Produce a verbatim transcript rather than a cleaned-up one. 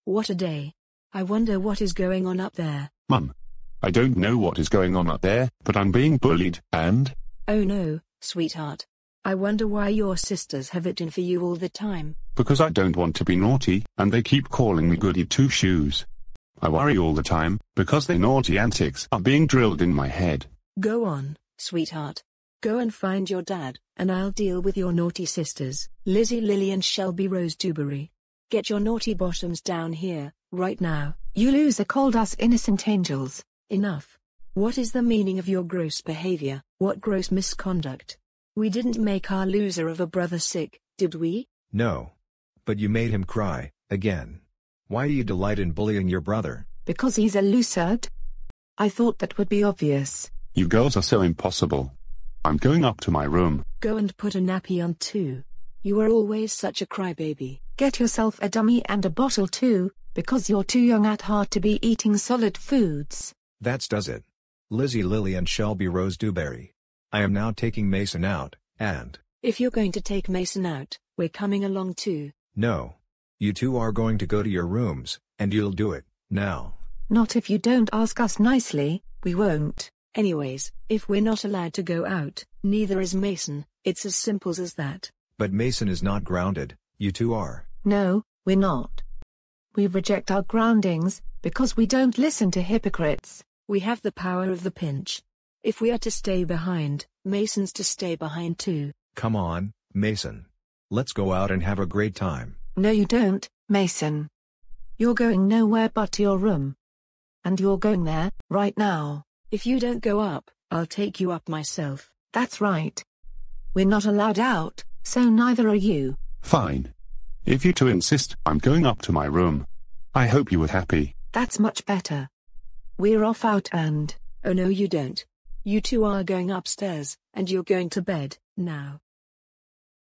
What a day. I wonder what is going on up there. Mum. I don't know what is going on up there, but I'm being bullied, and... Oh no, sweetheart. I wonder why your sisters have it in for you all the time. Because I don't want to be naughty, and they keep calling me goody two-shoes. I worry all the time, because their naughty antics are being drilled in my head. Go on, sweetheart. Go and find your dad, and I'll deal with your naughty sisters, Lizzie, Lily and Shelby Rose Dewberry. Get your naughty bottoms down here, right now. You loser called us innocent angels. Enough. What is the meaning of your gross behavior? What gross misconduct? We didn't make our loser of a brother sick, did we? No. But you made him cry, again. Why do you delight in bullying your brother? Because he's a loser. I thought that would be obvious. You girls are so impossible. I'm going up to my room. Go and put a nappy on too. You are always such a crybaby. Get yourself a dummy and a bottle too, because you're too young at heart to be eating solid foods. That's does it. Lizzie, Lily and Shelby Rose Dewberry. I am now taking Mason out, and... If you're going to take Mason out, we're coming along too. No. You two are going to go to your rooms, and you'll do it, now. Not if you don't ask us nicely, we won't. Anyways, if we're not allowed to go out, neither is Mason. It's as simple as that. But Mason is not grounded, you two are. No, we're not. We reject our groundings, because we don't listen to hypocrites. We have the power of the pinch. If we are to stay behind, Mason's to stay behind too. Come on, Mason. Let's go out and have a great time. No you don't, Mason. You're going nowhere but to your room. And you're going there, right now. If you don't go up, I'll take you up myself. That's right. We're not allowed out, so neither are you. Fine. If you two insist, I'm going up to my room. I hope you were happy. That's much better. We're off out and... Oh no you don't. You two are going upstairs, and you're going to bed, now.